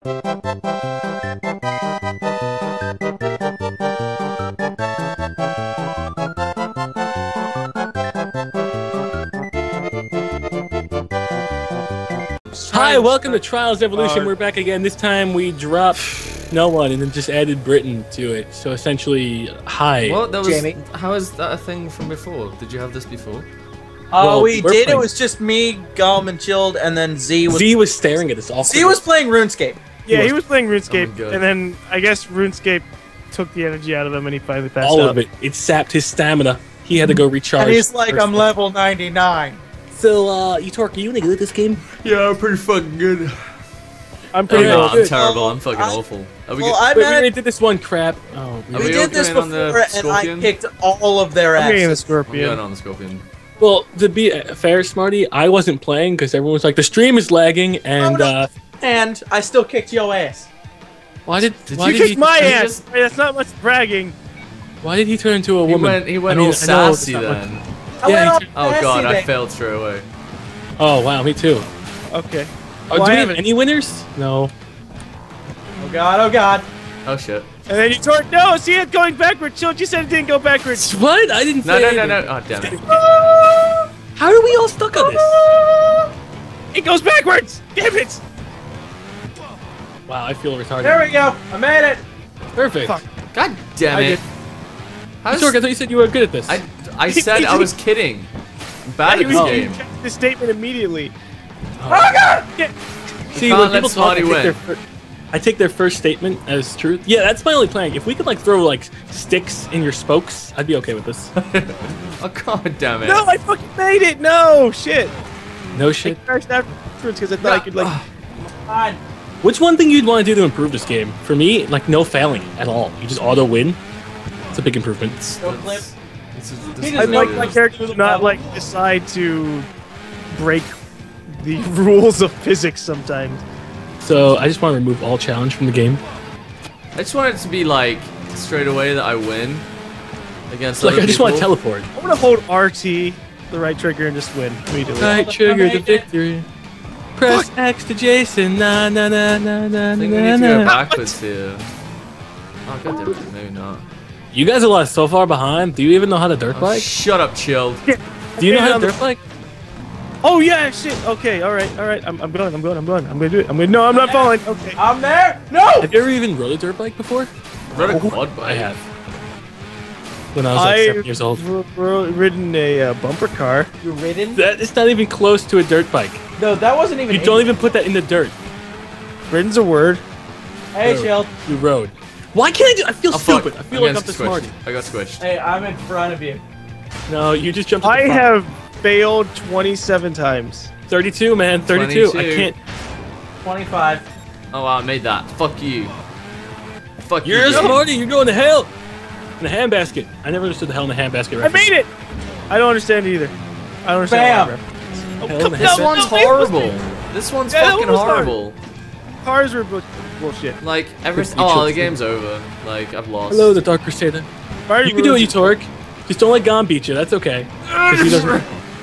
Hi, welcome to Trials Evolution. We're back again. This time we dropped no one and then just added Britain to it. So essentially, hi. What? That was, Jamie. how is that a thing from before? Did you have this before? Oh, we did. playing. It was just me, Gum, and Chilled, and then Z was. Z was staring at us all. Z was playing RuneScape. Yeah, he was playing RuneScape, Oh my God. and then I guess RuneScape took the energy out of him, and he finally passed all out. of it. It sapped his stamina. He had to go recharge. And he's like, first. I'm level 99. So, Utorak, are you any good at this game? Yeah, I'm pretty fucking good. I'm pretty No, good. I'm terrible. I'm fucking awful. Are we Well, good? I Wait, we met. already did this one crap. Oh, Are We we did this going on before, the and I Scorpion? kicked all of their I'm getting the asses. I'm going Scorpion. on the Scorpion. well, to be fair, Smarty, I wasn't playing because everyone was like, the stream is lagging, and And I still kicked your ass. why did Did why you did Kick he my he ass! just- Hey, that's not much bragging. why did he turn into a woman? He went I mean, all I know sassy it's not much- then. I Yeah, went all he- Oh sassy god, I then. failed straight away. Oh wow, me too. Okay. Oh, Well, do I we have haven't- any winners? No. Oh god, oh god. Oh shit. And then you tore. No, see it going backwards. Chill, you said it didn't go backwards. What? I didn't No, say no, anything. no, no. Oh damn it. How are we all stuck on this? It goes backwards. Damn it! Wow, I feel retarded. There we go. I made it. Perfect. Fuck. God damn I it. did. How's- Utorak, I thought you said you were good at this. I said I was kidding. I'm bad at this game. checked the statement immediately. Oh god. Yeah. See, can't when let people talk, Smarty win. I take their first statement as truth. Yeah, that's my only plan. If we could like throw like sticks in your spokes, I'd be okay with this. Oh god damn it. No, I fucking made it. No shit. No I shit. crashed afterwards because I thought I could like. Fine. What's one thing you'd want to do to improve this game? For me, like no failing at all. You just auto win. It's a big improvement. No clip. This is He I just like made my it. character to not like decide to break the rules of physics sometimes. So I just want to remove all challenge from the game. I just want it to be like straight away that I win against Like other I just want to people. teleport. I want to hold RT, the right trigger, and just win immediately. Right trigger the Make it. victory. Press X to Jason. Na na na na na I think we na need to go na. backwards here. Oh god damn it, maybe not. You guys are like so far behind. Do you even know how to dirt Oh, bike? shut up, chilled. Do you know how to dirt bike? Oh yeah, shit. Okay, all right. I'm going. I'm gonna do it. No, I'm not falling. Okay. I'm there. No. Have you ever even rode a dirt bike before? Rode a quad bike. I have. When I was like 7 years old. Ridden a bumper car. You ridden? That it's not even close to a dirt bike. No, that wasn't even. You don't even put that in the dirt. Ridden's a word. Hey, Road. Chilled. You rode. Why can't I do? I feel Oh, fuck. stupid. I feel like I'm getting the squished. smarty. I got squished. Hey, I'm in front of you. No, you just jumped. At the I front. have failed 27 times. 32, man. 32. I 22. can't. 25. Oh wow, I made that. Fuck you. Fuck You're a you. smarty. You're going to hell. In a handbasket. I never understood the hell in a handbasket. I made it. I don't understand it either. I don't understand. Bam. Oh, Hell in a This handbasket. one's horrible. This one's Yeah, that fucking one was hard. horrible. Cars were bullshit. Like every. You Oh, chilled. the game's over. Like I've lost. Hello, the Dark Crusader. You can do it, Utorak. Just don't let Gon beat you. That's okay. 'Cause he doesn't.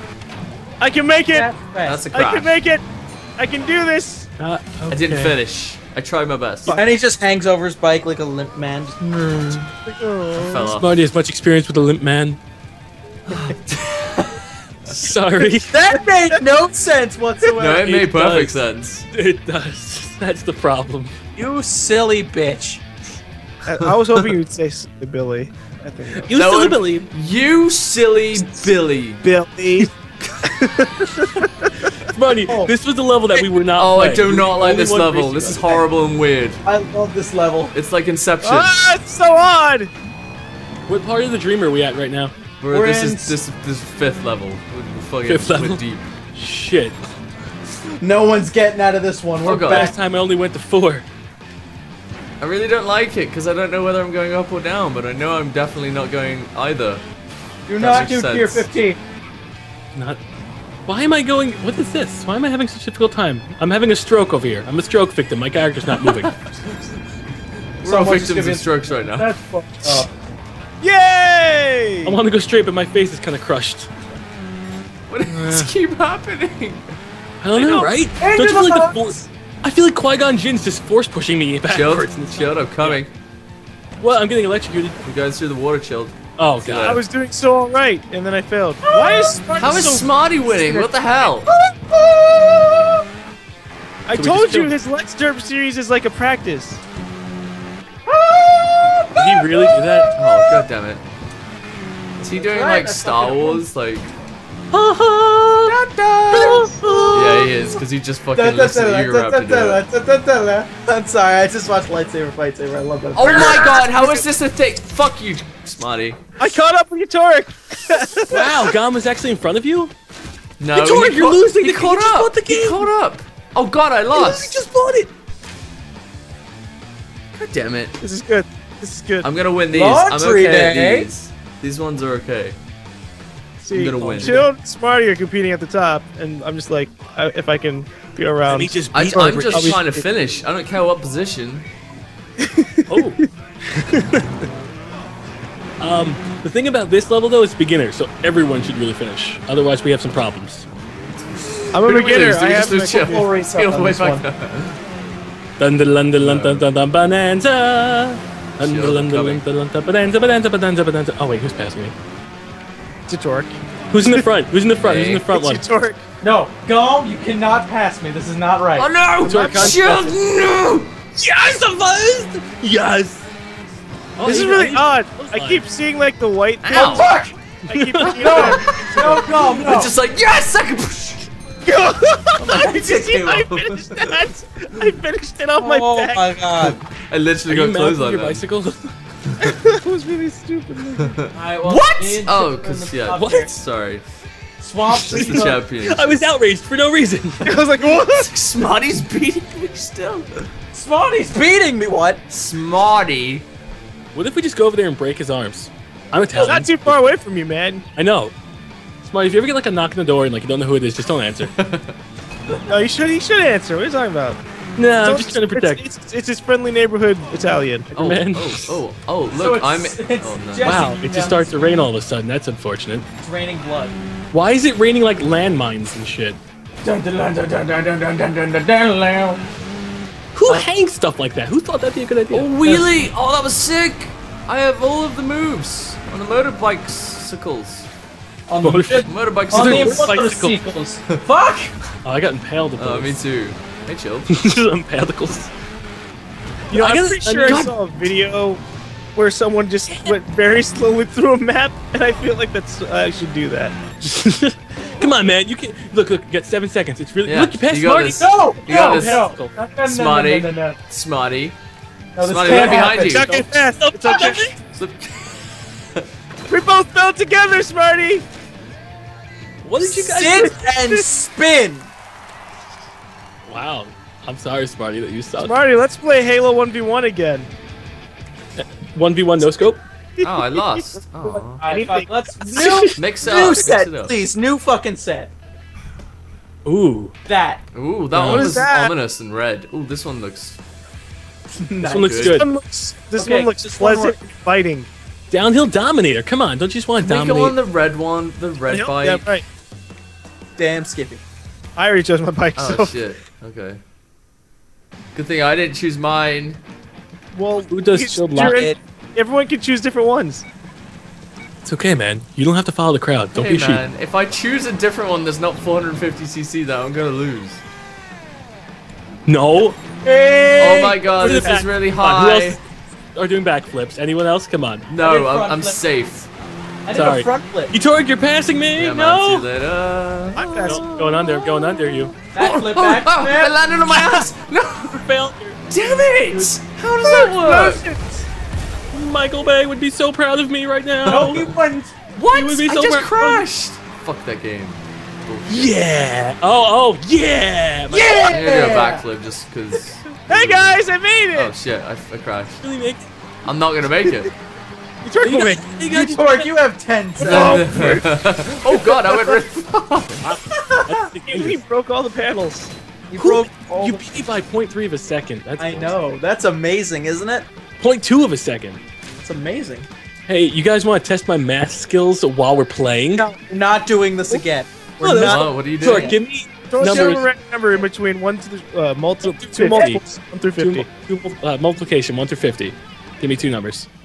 I can make it. That's a I crash. can make it. I can do this. Okay. I didn't finish. I tried my best. And he just hangs over his bike like a limp man. Oh. Fell off. Smarty has much experience with a limp man. Sorry. That made no sense whatsoever. No, it made perfect does. sense. It does. That's the problem. You silly bitch. I was hoping you'd say Billy. I think. You That still would- believe. You silly Billy. Billy. Smarty, this was the level that we were not Oh, I playing. do We not were like the this only one level. racing This on is it. horrible and weird. I love this level. It's like Inception. Ah, it's so odd. What part of the dream are we at right now? We're, We're this in is this fifth level. We're fucking Fifth level? we're deep. Shit. No one's getting out of this one. We're Oh, God. back. Last time I only went to 4. I really don't like it because I don't know whether I'm going up or down, but I know I'm definitely not going either. Do not makes do tier sense. 15. Not. Why am I going? What is this? Why am I having such a difficult time? I'm having a stroke over here. I'm a stroke victim. My character's not moving. We're all Someone's victims giving- of strokes right now. That's fucked up. Yay! I want to go straight, but my face is kind of crushed. What does keep happening? I don't know, right? Into Don't you feel the like the box. I feel like Qui-Gon Jinn's just force pushing me backwards. Shield, I'm coming. Well, I'm getting electrocuted. I'm going through the water, Shield. Oh, See God. that. I was doing so alright, and then I failed. Why is Smarty How is so... Smarty winning? What the hell? I we told just you killed- his Let's Derp series is like a practice. Did he really do that? Oh, god damn it. Is he doing right, like that's Star fucking Wars? Like, Yeah, yeah, he is, because he just fucking listened to you rap to do it. I'm sorry, I just watched lightsaber fight saber. I love that. Oh my god, how is this a thing? Fuck you, Smarty. I caught up with Utorak! Wow, Gam was actually in front of you? No, Utorak, he you're losing He the game. caught You just up. bought the He game. caught up. Oh god, I You lost. just bought it. God damn it. This is good. This is good. I'm gonna win these. Laundry I'm okay at day. these. These ones are okay. See, gonna win. Chill and Smarty are competing at the top, and I'm just like, if I can be around. Let me just I'm beat just trying to finish. I don't care what position. Oh. The thing about this level though is beginner, so everyone should really finish. Otherwise, we have some problems. I'm a beginner. I have to chill. full race up Feel on way this back one. Dun dun dun dun dun dun dun bonanza. Dun Shield, dun dun coming. dun dun dun bonanza bonanza bonanza bonanza. Oh wait, who's passing me? It's Utorak. Who's in the front? Who's in the front? Who's in the front one? It's Utorak. No, go! You cannot pass me. This is not right. Oh no! Utorak, can't Shield, pass no! Yes, I'm first. Yes. Oh, This is you- really you- odd. was I fine. keep seeing like the white thing. Ow. Fuck! I keep seeing No! that. No! It's just like, yes! I can push! I It came off. finished that. I finished it off my Oh back. my god. I literally Are you got clothes mounting on your them. bicycle? That was really stupid. What? Oh, because, yeah. What? Sorry. Swamp It's the champion. I was outraged for no reason. I was like, what? Smarty's beating me still. Smarty's beating me. What? Smarty. What if we just go over there and break his arms? I'm It's Italian. not too far away from you, man. I know. Smart, if you ever get like a knock on the door and like you don't know who it is, just don't answer. No, he should answer. What are you talking about? No, I'm It's- just trying to protect. It's his friendly neighborhood Italian. Oh, Man. oh, look, So I'm. it's Oh, no. Jesse Wow, it just starts to rain all of a sudden. That's unfortunate. It's raining blood. Why is it raining like landmines and shit? Dun, dun, dun, dun, dun, dun, dun, dun, dun, dun, dun, dun. Who hangs stuff like that? Who thought that'd be a good idea? Oh, wheelie! Oh, that was sick! I have all of the moves on the motorbikes. On the Motorbikes. on the Bicycle. motorcycles. Fuck! Oh, I got impaled at Oh, those. me too. Hey, chill. Impaledicles. You know, I I'm gotta- pretty sure I God- saw a video where someone just went very slowly through a map, and I feel like I should do that. Come on, man. You can look. You got 7 seconds. It's really Yeah, look. You passed you got Marty. this. No! You got No! this. No! No! Smarty. No! Smarty. No, this Smarty, can't right behind happen. you. It's okay, fast. It's okay. Slip. We both fell together, Smarty. What did you guys Sit do? and spin! Wow. I'm sorry, Smarty, that you suck. Smarty, let's play Halo 1v1 again. 1v1 no scope. Oh, I lost. Oh. Alright, fuck, Anything. let's new Mix it new up. Mix set, it up. please. New fucking set. Ooh. That. Ooh, that What one is was that? ominous and red. Ooh, this one looks. This one looks good. good. This Okay, one looks just one pleasant fighting. Downhill Dominator. Come on, don't you just want to Can we go on dominate? the red one? The red Yeah, bike? right. Damn Skippy. I already chose my bike, Oh so shit. Okay. Good thing I didn't choose mine. well, Who does it's- shield lock? you're- everyone can choose different ones. It's okay, man. You don't have to follow the crowd. Don't Hey be a sheep. man, if I choose a different one that's not 450cc though, I'm gonna lose. No. Oh my god, Go to the this back. is really Come on, who high. else are doing backflips? Anyone else? Come on. I did No, front I'm flip. safe. I did Sorry. a front flip. Utorak, you're passing me. Yeah, man, see you no. later. I'm fast. No, going under. Going under you. Back flip, Oh, back oh, I flip. landed on my ass! No! Failure. Damn it! How does that work? Michael Bay would be so proud of me right now. No, he wouldn't. What? would be I so just proud. crashed! Fuck that game. Bullshit. Yeah. Oh, yeah. My I'm gonna do a backflip just cause. Hey guys, I made Oh it! shit, I crashed. really make. I'm not gonna make it. You took You me. got, you got Utorak, you have 10 seconds. Oh god, I went really far. He broke all the panels. You broke all You the... beat me by 0.3 of a second. That's I know. That's amazing, isn't it? 0.2 of a second. It's amazing. Hey, you guys want to test my math skills while we're playing? No, we're not doing this again. No, We're that was- not. Oh, what are you Sorry, doing? give me Throw a numbers. random number in between two 50. multiples, 1 through 50. Multiplication 1 through 50. Give me 2 numbers.